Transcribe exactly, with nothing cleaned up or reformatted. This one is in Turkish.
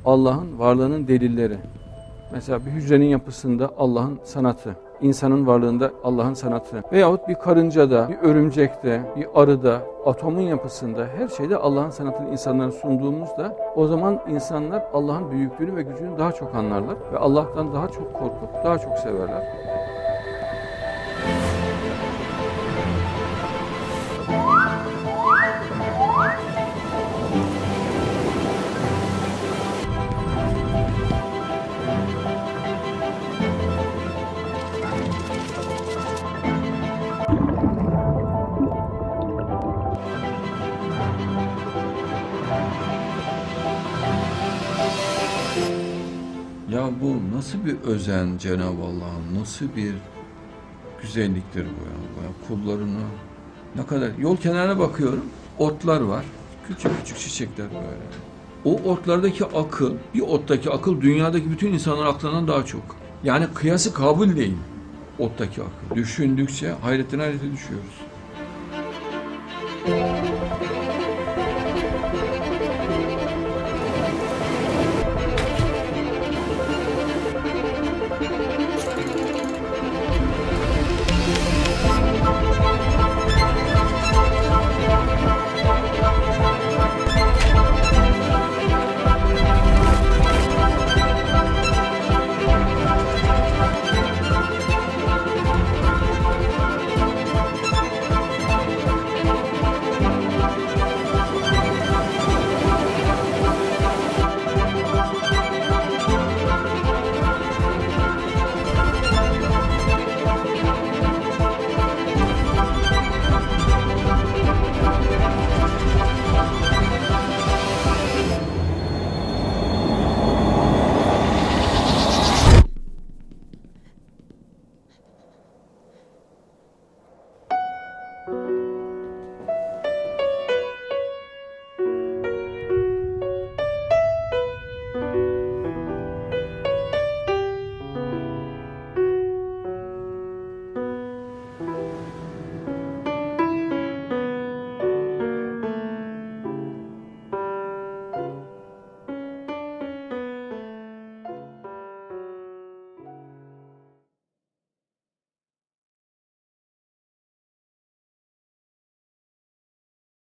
Allah'ın varlığının delilleri. Mesela bir hücrenin yapısında Allah'ın sanatı, insanın varlığında Allah'ın sanatı veyahut bir karıncada, bir örümcekte, bir arıda, atomun yapısında her şeyde Allah'ın sanatını insanlara sunduğumuzda o zaman insanlar Allah'ın büyüklüğünü ve gücünü daha çok anlarlar ve Allah'tan daha çok korkup daha çok severler. Ya bu nasıl bir özen Cenab-ı Allah'ın, nasıl bir güzelliktir bu ya. Ya kullarını ne kadar, yol kenarına bakıyorum, otlar var, küçük küçük çiçekler böyle. O otlardaki akıl, bir ottaki akıl dünyadaki bütün insanların aklından daha çok. Yani kıyası kabul değil ottaki akıl. Düşündükçe hayretten hayrete düşüyoruz.